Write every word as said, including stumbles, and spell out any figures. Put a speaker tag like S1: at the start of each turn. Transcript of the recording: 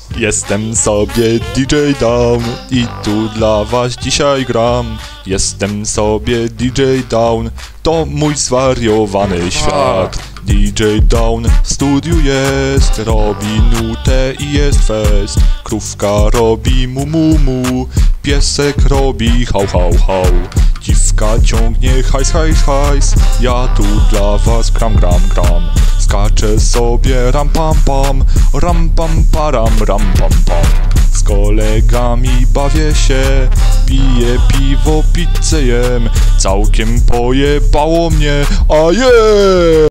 S1: Jestem sobie D J Down i tu dla was dzisiaj gram. Jestem sobie D J Down, to mój zwariowany świat. D J Down w studiu jest, robi nutę i jest fest. Krówka robi mu mu mu, piesek robi hał hał hał. Dziwka ciągnie hajs hajs hajs, ja tu dla was gram gram gram. Skaczę sobie ram pam pam, ram pam param ram pam pam. Z kolegami bawię się, piję piwo, pizzę jem. Całkiem pojebało mnie, a je!